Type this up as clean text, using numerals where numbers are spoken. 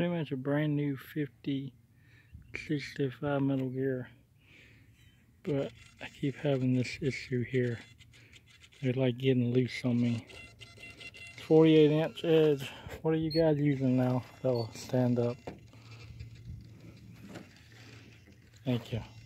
pretty much a brand new 5065 metal gear, but I keep having this issue here. They're like getting loose on me. 48-inch edge. What are you guys using now? They'll stand up. Thank you.